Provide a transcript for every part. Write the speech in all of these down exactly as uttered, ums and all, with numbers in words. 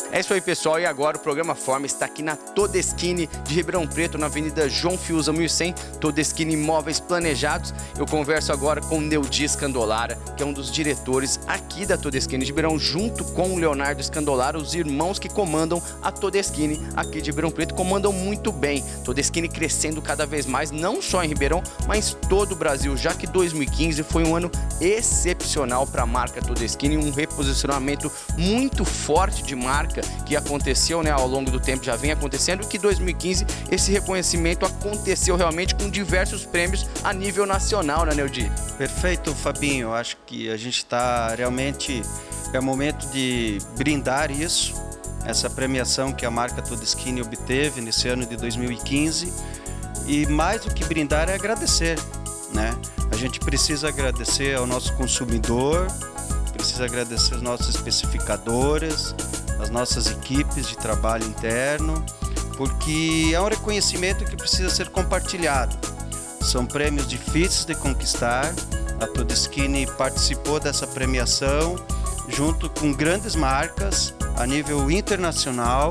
É isso aí, pessoal, e agora o programa Forma está aqui na Todeskine de Ribeirão Preto, na Avenida João Fiuza mil e cem, Todeskine Imóveis Planejados. Eu converso agora com o Neudi Scandolara, que é um dos diretores aqui da Todeskine de Ribeirão, junto com o Leonardo Scandolara, os irmãos que comandam a Todeskine aqui de Ribeirão Preto, comandam muito bem. Todeskine crescendo cada vez mais, não só em Ribeirão, mas em todo o Brasil, já que dois mil e quinze foi um ano excepcional para a marca Todeskine, um reposicionamento muito forte de marca que aconteceu, né, ao longo do tempo, já vem acontecendo, e que dois mil e quinze esse reconhecimento aconteceu realmente com diversos prêmios a nível nacional, né, Neudi? Perfeito, Fabinho. Acho que a gente está realmente, é o momento de brindar isso, essa premiação que a marca Todeskine obteve nesse ano de dois mil e quinze, e mais do que brindar é agradecer, né? A gente precisa agradecer ao nosso consumidor, precisa agradecer aos nossos especificadores, as nossas equipes de trabalho interno, porque é um reconhecimento que precisa ser compartilhado. São prêmios difíceis de conquistar. A Todeskine participou dessa premiação junto com grandes marcas a nível internacional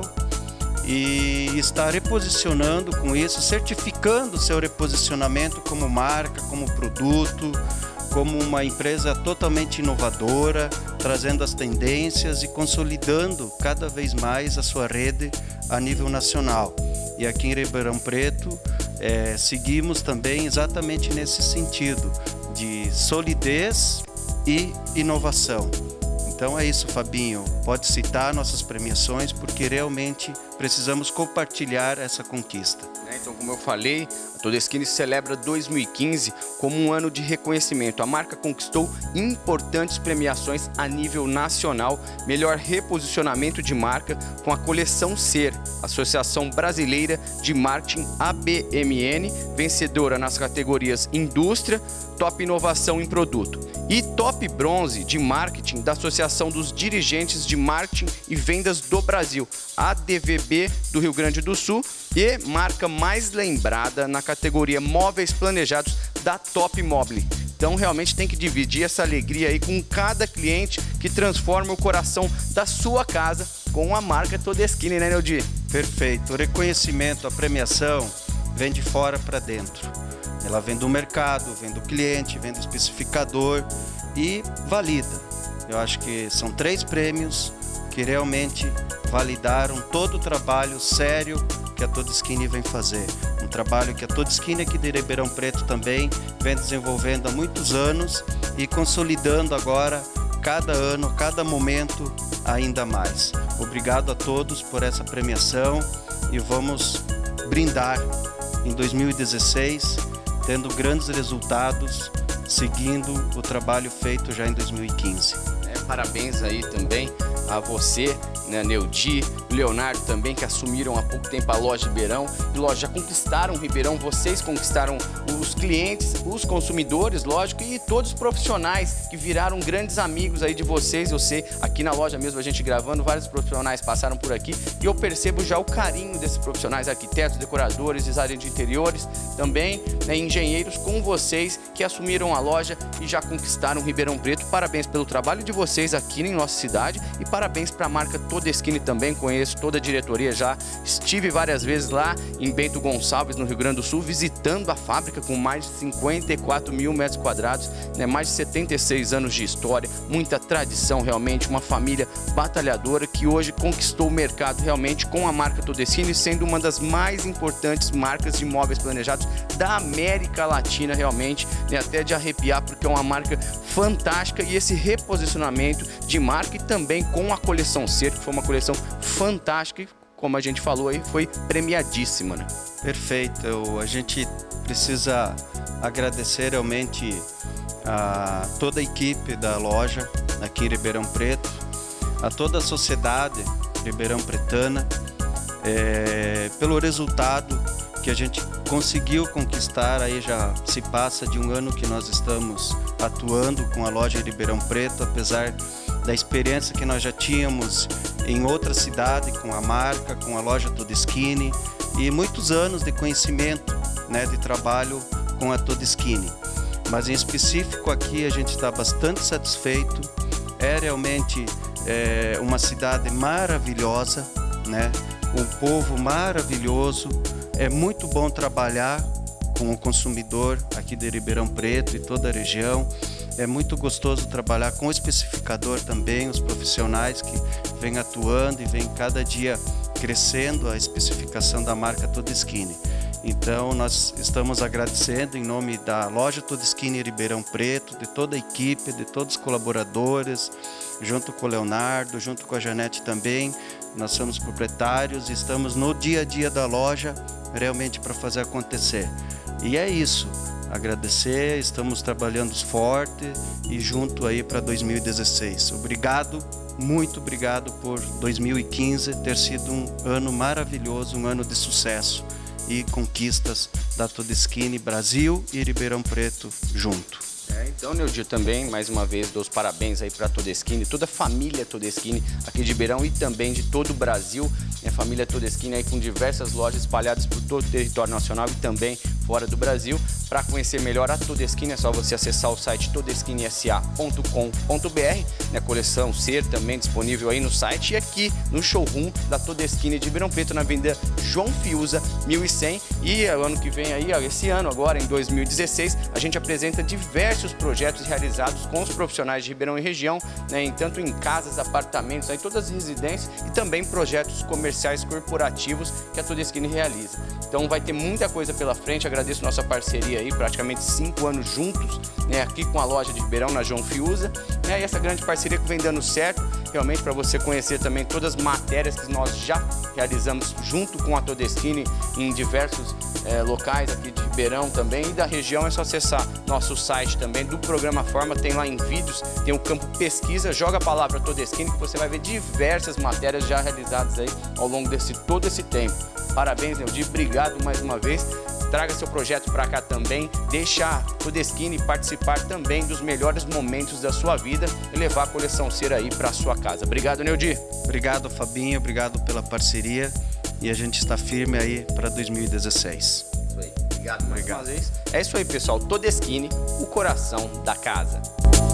e está reposicionando com isso, certificando seu reposicionamento como marca, como produto, como uma empresa totalmente inovadora, trazendo as tendências e consolidando cada vez mais a sua rede a nível nacional. E aqui em Ribeirão Preto, é, seguimos também exatamente nesse sentido, de solidez e inovação. Então é isso, Fabinho. Pode citar nossas premiações, porque realmente precisamos compartilhar essa conquista. Então, como eu falei, a Todeskine celebra dois mil e quinze como um ano de reconhecimento. A marca conquistou importantes premiações a nível nacional, melhor reposicionamento de marca com a coleção Ser, Associação Brasileira de Marketing A B M N, vencedora nas categorias Indústria, Top Inovação em Produto, e Top Bronze de Marketing da Associação dos Dirigentes de Marketing e Vendas do Brasil, A D V B do Rio Grande do Sul, e marca mais lembrada na categoria Móveis Planejados da Top Mobile. Então realmente tem que dividir essa alegria aí com cada cliente que transforma o coração da sua casa com a marca Todeskine, né, Neudi? Perfeito. O reconhecimento, a premiação vem de fora para dentro. Ela vem do mercado, vem do cliente, vem do especificador e valida. Eu acho que são três prêmios que realmente validaram todo o trabalho sério que a Todeskine vem fazer. Um trabalho que a Todeskine aqui de Ribeirão Preto também vem desenvolvendo há muitos anos e consolidando agora, cada ano, cada momento, ainda mais. Obrigado a todos por essa premiação e vamos brindar em dois mil e dezesseis, tendo grandes resultados, seguindo o trabalho feito já em dois mil e quinze. É, parabéns aí também a você, né, Neudi, Leonardo também, que assumiram há pouco tempo a loja Ribeirão. E lógico, já conquistaram Ribeirão, vocês conquistaram os clientes, os consumidores, lógico, e todos os profissionais que viraram grandes amigos aí de vocês. Eu sei, aqui na loja mesmo, a gente gravando, vários profissionais passaram por aqui e eu percebo já o carinho desses profissionais, arquitetos, decoradores, designers de interiores, também, né, engenheiros com vocês que assumiram a loja e já conquistaram Ribeirão Preto. Parabéns pelo trabalho de vocês aqui em nossa cidade e parabéns para a marca Todeskine também. Conheço toda a diretoria, já estive várias vezes lá em Bento Gonçalves, no Rio Grande do Sul, visitando a fábrica com mais de cinquenta e quatro mil metros quadrados, né, mais de setenta e seis anos de história, muita tradição realmente, uma família batalhadora que hoje conquistou o mercado realmente com a marca Todeskine, sendo uma das mais importantes marcas de imóveis planejados da América Latina realmente, né, até de arrepiar, porque é uma marca fantástica e esse reposicionamento de marca e também com a coleção Ser, que foi uma coleção fantástica e, como a gente falou aí, foi premiadíssima, né? Perfeito. A gente precisa agradecer realmente a toda a equipe da loja aqui em Ribeirão Preto, a toda a sociedade ribeirão pretana, é, pelo resultado que a gente conseguiu conquistar. Aí já se passa de um ano que nós estamos atuando com a loja em Ribeirão Preto, apesar da experiência que nós já tínhamos em outra cidade com a marca, com a loja Todeskine, e muitos anos de conhecimento, né, de trabalho com a Todeskine. Mas em específico aqui a gente está bastante satisfeito É realmente é, uma cidade maravilhosa, né? Um povo maravilhoso. É muito bom trabalhar com o consumidor aqui de Ribeirão Preto e toda a região. É muito gostoso trabalhar com o especificador também, os profissionais que vêm atuando e vêm cada dia crescendo a especificação da marca Todeskine. Então nós estamos agradecendo em nome da loja Todeskine Ribeirão Preto, de toda a equipe, de todos os colaboradores, junto com o Leonardo, junto com a Janete também. Nós somos proprietários e estamos no dia a dia da loja realmente para fazer acontecer. E é isso. Agradecer, estamos trabalhando forte e junto aí para dois mil e dezesseis. Obrigado, muito obrigado por dois mil e quinze ter sido um ano maravilhoso, um ano de sucesso e conquistas da Todeskine Brasil e Ribeirão Preto junto. É, então, Neudi, também, mais uma vez, dou os parabéns aí para a Todeskine, toda a família Todeskine aqui de Ribeirão e também de todo o Brasil. A família Todeskine aí com diversas lojas espalhadas por todo o território nacional e também fora do Brasil. Para conhecer melhor a Todeskine é só você acessar o site todeskine s a ponto com ponto b r, né? Coleção Ser também disponível aí no site e aqui no showroom da Todeskine de Ribeirão Preto, na Avenida João Fiuza, mil e cem. E ano que vem aí, esse ano agora, em dois mil e dezesseis, a gente apresenta diversos projetos realizados com os profissionais de Ribeirão e região, né? Em, tanto em casas, apartamentos, aí, todas as residências e também projetos comerciais corporativos que a Todeskine realiza. Então vai ter muita coisa pela frente, agradeço nossa parceria aí, praticamente cinco anos juntos, né, aqui com a loja de Ribeirão, na João Fiuza, né, e essa grande parceria que vem dando certo, realmente para você conhecer também todas as matérias que nós já realizamos junto com a Todeskine em diversos é, locais aqui de Ribeirão também e da região. É só acessar nosso site também do programa Forma, tem lá em vídeos, tem o campo pesquisa, joga a palavra Todeskine que você vai ver diversas matérias já realizadas aí ao longo desse todo esse tempo. Parabéns, Neudi, obrigado mais uma vez. Traga seu projeto para cá também, deixa a Todeskine participar também dos melhores momentos da sua vida e levar a coleção Ser aí para sua casa. Obrigado, Neudi. Obrigado, Fabinho, obrigado pela parceria e a gente está firme aí para dois mil e dezesseis. Isso aí. Obrigado mais obrigado. uma vez. É isso aí, pessoal. Todeskine, o coração da casa.